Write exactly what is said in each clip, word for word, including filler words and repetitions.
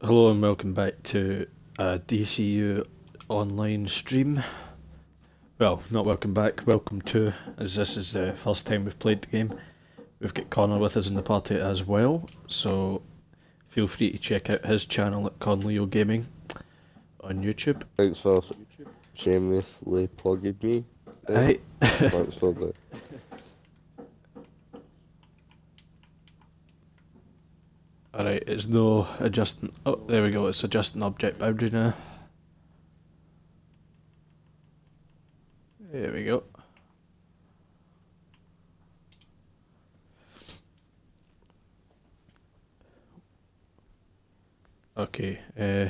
Hello and welcome back to a D C U online stream. Well, not welcome back, welcome to, as this is the first time we've played the game. We've got Connor with us in the party as well, so feel free to check out his channel at Conleo Gaming on YouTube. Thanks for shamelessly plugging me. Aye. Thanks for the... Alright, it's no adjusting. Oh, there we go, it's adjusting object boundary now. There we go. Okay, uh,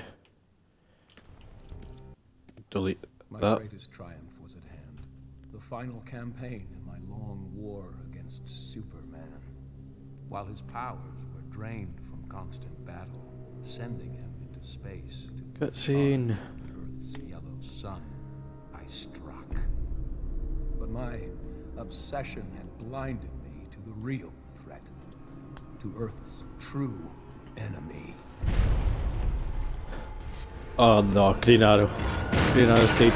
delete My that. greatest triumph was at hand. The final campaign in my long war against Superman. While his powers were drained from constant battle, sending him into space to Cutscene. the Earth's yellow sun, I struck. But my obsession had blinded me to the real threat, to Earth's true enemy. Oh no, Green Arrow. Green Arrow stayed.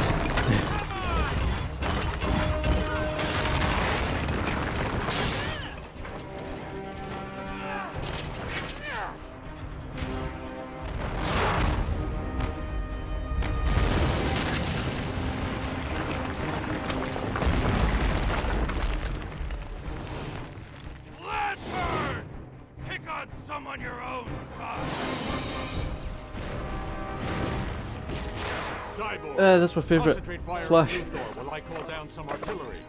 Lantern! Pick on someone your own size! Cyborg! Uh, that's my favourite Concentrate fire on Flash. Luthor while I call down some artillery.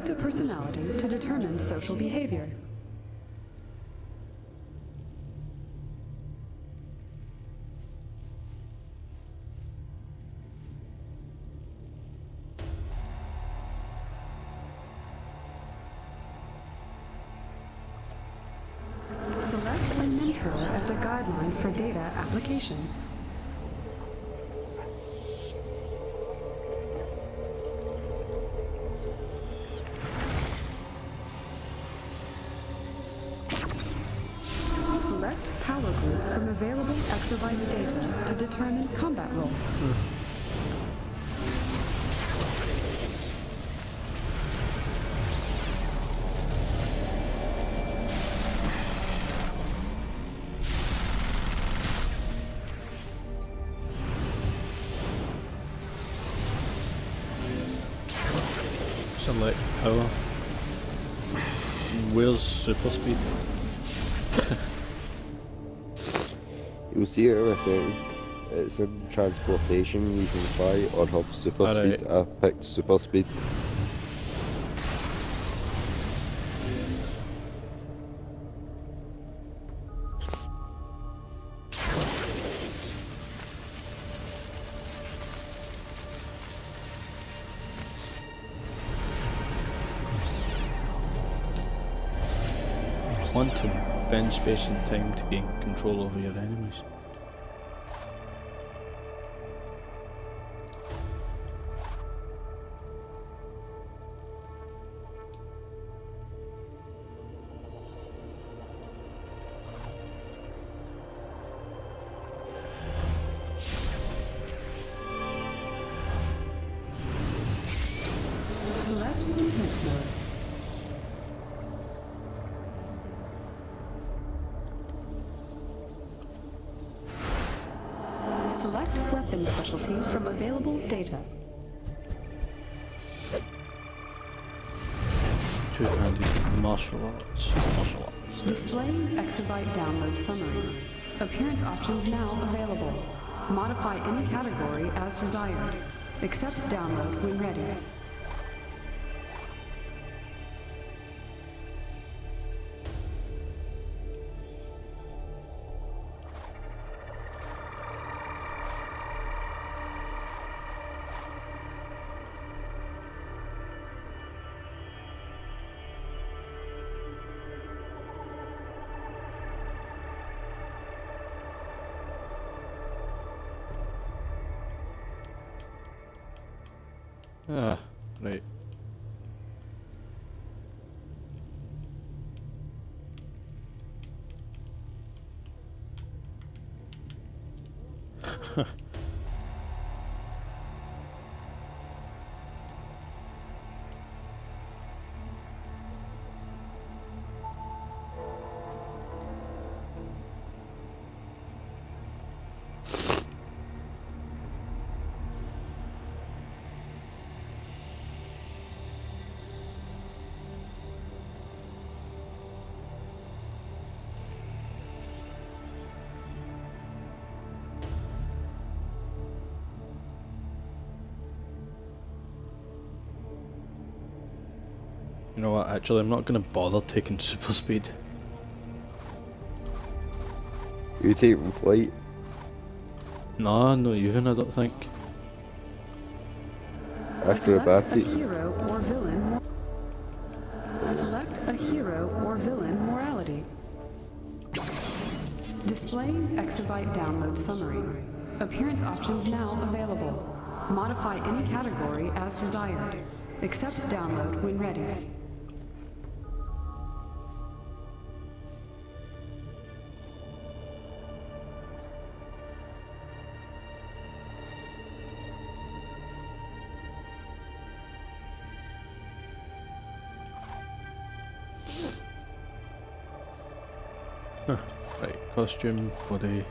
a personality to determine social behavior. Select a mentor as the guidelines for data application. Select power group from available exabyte data to determine combat role. Select power. Where's super speed? You'll see it in a second. It's in transportation, you can fly or have super Alright. speed. I picked super speed. Quantum. Bend space and time to gain control over your enemies. Select movement mode. Select weapon specialty from available data. Two-handed martial arts. Martial arts. Display exabyte download summary. Appearance options now available. Modify any category as desired. Accept download when ready. Ah, right. You know what, actually I'm not going to bother taking super speed. You taking flight? Nah, not even, I don't think. Select Acrobatic. a hero or villain. Select a hero or villain morality. Display exabyte download summary. Appearance options now available. Modify any category as desired. Accept download when ready. Huh. Right, costume, body.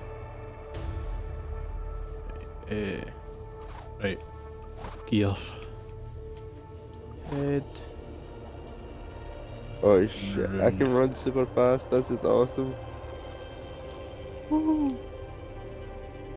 Uh, right, gear. Head. Oh shit, I can run super fast, this is awesome. Woo.